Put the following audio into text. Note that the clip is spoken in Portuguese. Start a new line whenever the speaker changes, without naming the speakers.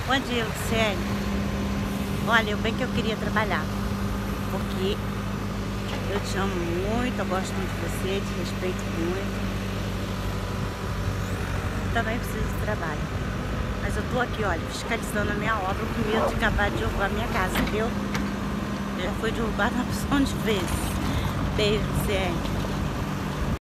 Bom dia, Luciene. Olha, bem que eu queria trabalhar, porque eu te amo muito, eu gosto muito de você, te respeito muito. Também preciso de trabalho. Mas eu tô aqui, olha, fiscalizando a minha obra com medo de acabar de derrubar a minha casa, viu? Já foi derrubada uma opção de vezes. Beijo, Luciene.